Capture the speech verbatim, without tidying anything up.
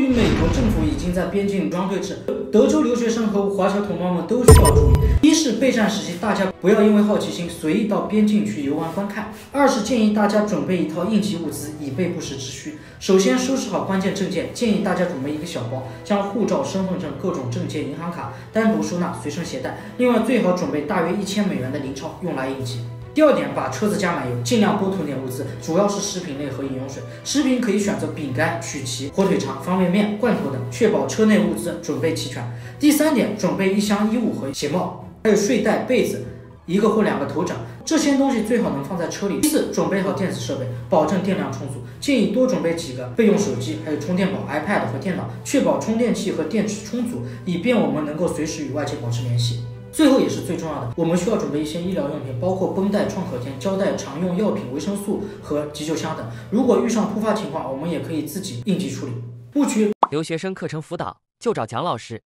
于美国政府已经在边境武装对峙，德州留学生和华侨同胞们都需要注意：一是备战时期大家不要因为好奇心随意到边境去游玩观看；二是建议大家准备一套应急物资，以备不时之需。首先收拾好关键证件，建议大家准备一个小包，将护照、身份证、各种证件、银行卡单独收纳，随身携带。另外，最好准备大约一千美元的零钞，用来应急。第二点，把车子加满油，尽量多囤点物资，主要是食品类和饮用水。食品可以选择饼干、曲奇、火腿肠、方便面、罐头等，确保车内物资准备齐全。第三点，准备一箱衣物和鞋帽，还有睡袋、被子，一个或两个头枕，这些东西最好能放在车里。第四，准备好电子设备，保证电量充足，建议多准备几个备用手机，还有充电宝、iPad 和电脑，确保充电器和电池充足，以便我们能够随时与外界保持联系。最后也是最重要的，我们需要准备一些医疗用品，包括绷带、创可贴、胶带、常用药品、维生素和急救箱等。如果遇上突发情况，我们也可以自己应急处理。误区留学生课程辅导就找蒋老师。